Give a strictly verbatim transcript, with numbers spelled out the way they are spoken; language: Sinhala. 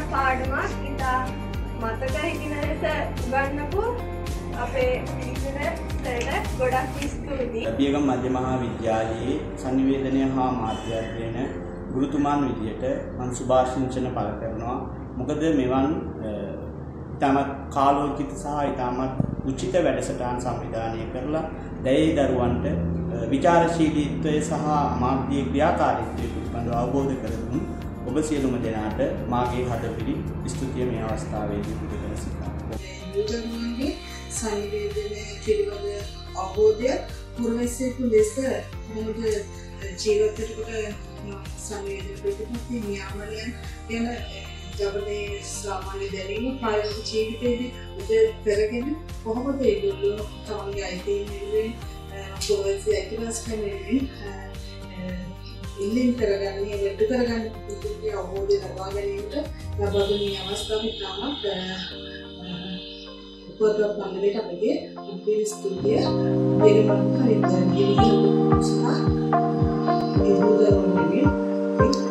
පාඩමක් ඉතා මතක හිටින ලෙස උගන්වපු අපේ ඉංජිනේරට ගොඩක් ස්තුතියි. බියගම මධ්‍ය මහා විද්‍යාලයේ සංනිවේදනය හා මාධ්‍ය අධ්‍යයන ගුරුතුමාන් විදියට මම සුභාශිංසන පළ කරනවා. මොකද මෙවන් ඉතාමත් කාලෝචිත සහ ඉතාමත් උචිත වැඩසටහන් සංවිධානය කරලා දැයේ දරුවන්ට විචාරශීලීත්වය සහ මාධ්‍ය ක්‍රියාකාරීත්වය පිළිබඳව අවබෝධ කර දුන් ඔබ සියලුම දෙනාට මාගේ හදපිරි ස්තුතිය මේ අවස්ථාවේදී පුද කර සිටිනවා. යුදරුවන්ගේ සංවේදනය පිළිබඳ අවබෝධය පුරවැසියෙකු ලෙස කොහොමද ජීවත් වෙනකොට සංවේදන ප්‍රතිපත්ති නියාමනයන් ගැන ජබලේ සාමාන්‍ය දැනීම ප්‍රායෝගික ජීවිතයේදී උද කරගෙන කොහොමද ඒගොල්ලෝ තමන්ගේ අයිතීන් වෙනුවෙන් පුරවැසි අයිතිවාසිකම් ඉල්ලීම් කරගන්නේ වැඩ කරගන්න පුදුමේ අවබෝධය ලබා ගැනීමට ලබා දෙන අවස්ථාවක් ඉතාමත් උපදව පන්නලට අපගේ අපේ ස්තුතිය දෙවියන්ට විද්‍යාලයේ ඉන්න සහ ඒ දුරවන්නේ